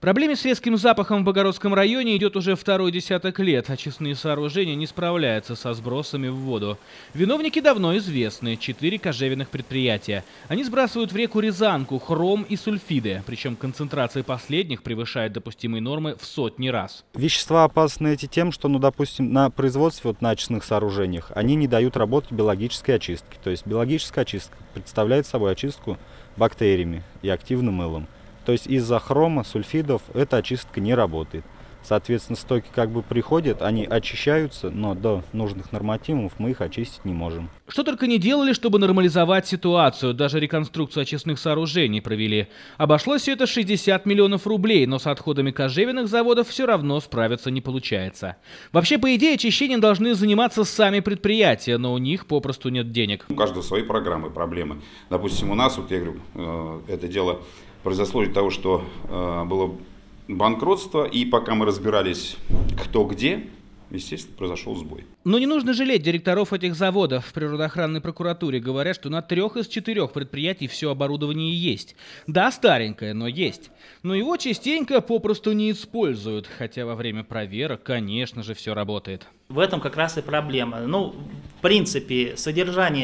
Проблеме с резким запахом в Богородском районе идет уже второй десяток лет. Очистные сооружения не справляются со сбросами в воду. Виновники давно известны – 4 кожевенных предприятия. Они сбрасывают в реку Рязанку хром и сульфиды. Причем концентрация последних превышает допустимые нормы в сотни раз. Вещества опасны эти тем, что, допустим, на производстве, на очистных сооружениях, они не дают работать биологической очистки. То есть биологическая очистка представляет собой очистку бактериями и активным мылом. То есть из-за хрома, сульфидов эта очистка не работает. Соответственно, стойки приходят, они очищаются, но до нужных нормативов мы их очистить не можем. Что только не делали, чтобы нормализовать ситуацию. Даже реконструкцию очистных сооружений провели. Обошлось все это 60 миллионов рублей, но с отходами кожевенных заводов все равно справиться не получается. Вообще, по идее, очищением должны заниматься сами предприятия, но у них попросту нет денег. У каждого свои программы, проблемы. Допустим, у нас, вот я говорю, это дело произошло из-за того, что было банкротство, и пока мы разбирались, кто где, естественно, произошел сбой. Но не нужно жалеть директоров этих заводов. В природоохранной прокуратуре говорят, что на 3 из 4 предприятий все оборудование есть. Да, старенькое, но есть. Но его частенько попросту не используют, хотя во время проверок, конечно же, все работает. В этом как раз и проблема. В принципе, содержание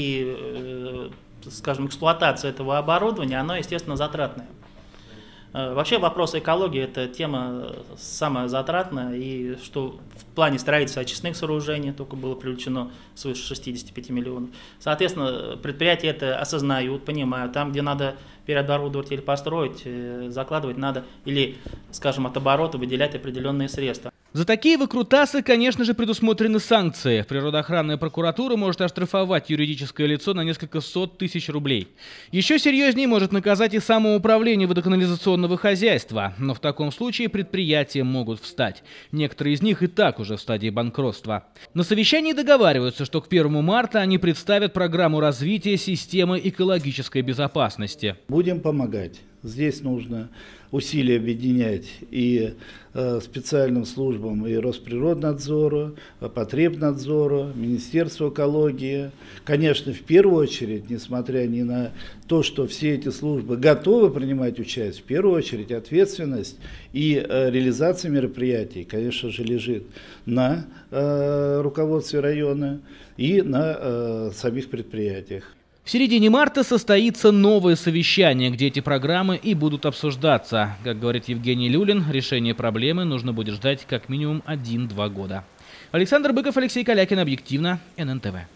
и, скажем, эксплуатация этого оборудования, оно, естественно, затратное. Вообще вопрос экологии – это тема самая затратная, и что в плане строительства очистных сооружений только было привлечено свыше 65 миллионов. Соответственно, предприятия это осознают, понимают, там, где надо переоборудовать или построить, закладывать надо, или, скажем, от оборота выделять определенные средства. За такие выкрутасы, конечно же, предусмотрены санкции. Природоохранная прокуратура может оштрафовать юридическое лицо на несколько сот тысяч рублей. Еще серьезнее может наказать и самоуправление водоканализационного хозяйства. Но в таком случае предприятия могут встать. Некоторые из них и так уже в стадии банкротства. На совещании договариваются, что к 1 марта они представят программу развития системы экологической безопасности. Будем помогать. Здесь нужно усилия объединять и специальным службам и Росприроднадзора, Потребнадзора, Министерства экологии. Конечно, в первую очередь, несмотря ни на то, что все эти службы готовы принимать участие, в первую очередь ответственность и реализация мероприятий, конечно же, лежит на руководстве района и на самих предприятиях. В середине марта состоится новое совещание, где эти программы и будут обсуждаться. Как говорит Евгений Люлин, решение проблемы нужно будет ждать как минимум 1-2 года. Александр Быков, Алексей Калякин, Объективно, ННТВ.